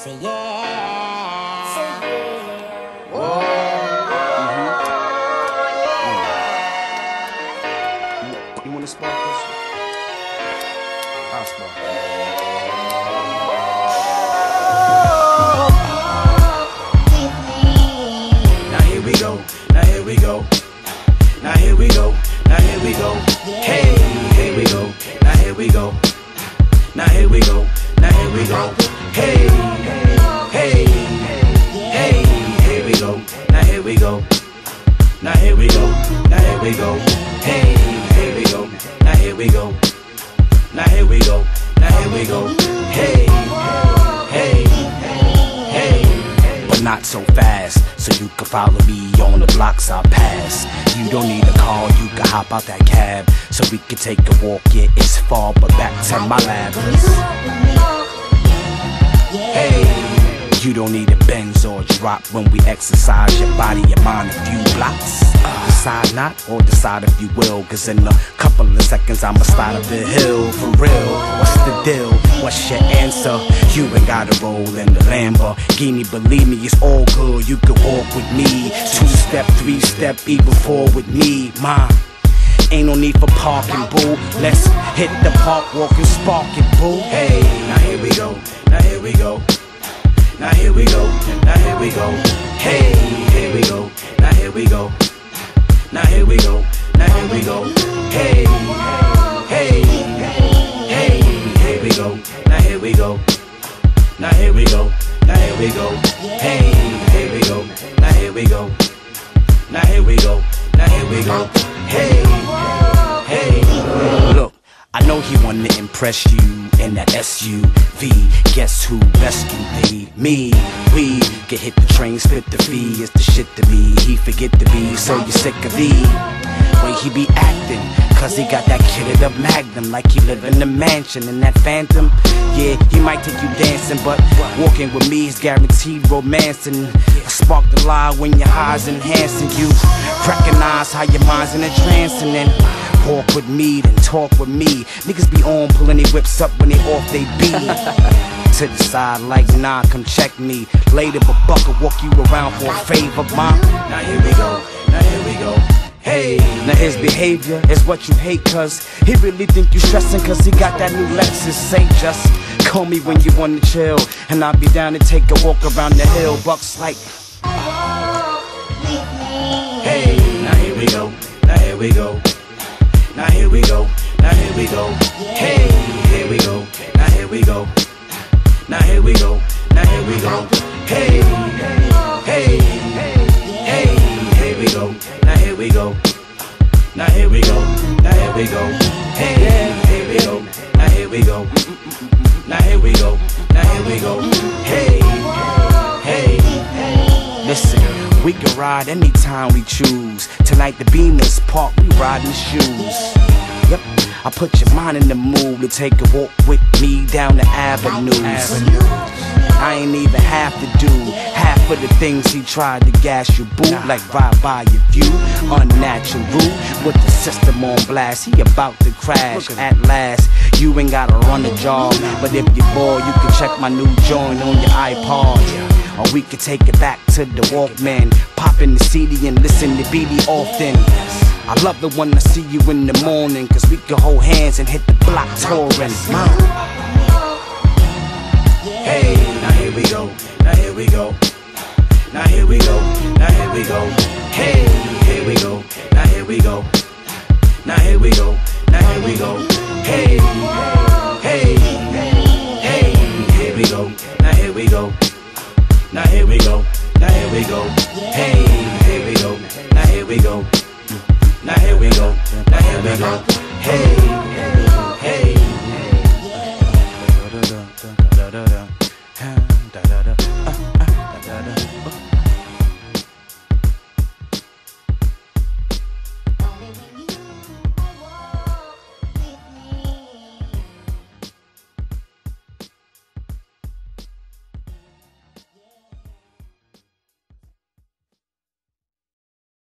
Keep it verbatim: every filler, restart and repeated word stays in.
Say yeah. Say yeah. Whoa. Mm-hmm. You wanna spark this? I'll spark it. Now here we go. Now here we go. Now here we go. Now here we go. Hey, here we go. Now here we go. Now here we go. Now here we go. Hey, hey, hey, here we go. Now here we go. Now here we go. Now here we go. Hey, here we go. Now here we go. Now here we go. Now here we go. Hey, hey, hey, but not so fast. So you can follow me on the blocks I pass. You don't need a car, you can hop out that cab. So we can take a walk, yeah, it's far, but back to my lab. Hey, you don't need a Benz or a drop when we exercise your body, your mind a few blocks. Uh, decide not, or decide if you will, cause in a couple of seconds I'ma slide up the hill. For real, what's the deal? What's your answer? You ain't gotta roll in the Lamborghini, believe me, it's all good, you can walk with me. Two step, three step, even four with me, mom. Ain't no need for parking, boo. Let's hit the park, walk and spark it, boo. Hey, now here we go, now here we go. Now here we go, now here we go. Hey, here we go, now here we go. Now here we go, now here we go. Hey, hey, hey, here we go, now here we go. Now here we go, now here we go. Hey, here we go, now here we go. Now here we go, now here we go. Hey, hey, look, I know he wanna impress you in that S U V. Guess who rescued thee? Me. We get hit the train, split the fee. It's the shit to me. He forget to be, so you sick of thee. Way he be acting, cause he got that kitted up Magnum, like he live in a mansion in that Phantom. Yeah, he might take you dancing, but walking with me is guaranteed romancing. I spark the lie when your highs enhancing you. Recognize how your mind's in a trance and then walk with me, then talk with me. Niggas be on, pulling their whips up when they off they beat. To the side like, nah, come check me later, but Buck will walk you around for a favor, ma. Now here we go, now here we go. Hey, now his behavior is what you hate, cause he really think you stressing, cause he got that new Lexus. Say just call me when you wanna chill, and I'll be down to take a walk around the hill. Buck's like, hey, now here we go, now here we go. Now here we go, now here we go. Hey, here we go, now here we go. Now here we go, now here we go. Hey, hey, hey, here we go, now here we go. Now here we go, now here we go. Hey, here we go, now here we go. Now here we go, now here we go. Hey, hey, listen, we can ride anytime we choose. Tonight the Beamers park, we riding shoes. Yep, I put your mind in the mood to take a walk with me down the avenues. I ain't even have to do half of the things he tried to gas you, boo. Like ride by your view, unnatural with the system on blast. He about to crash at last. You ain't gotta run the job, but if you're bored, you can check my new joint on your iPod. Or we could take it back to the Walkman, pop in the C D and listen to B D often. I love it when I see you in the morning, cause we can hold hands and hit the block touring. Hey, now here we go, now here we go. Now here we go, now here we go. Hey, here we go, now here we go. Now here we go, now here we go. Hey, hey, hey, here we go, now here we go. Now here we go, now here we go. Hey, here we go, now here we go. Now here we go, now here we go. Hey.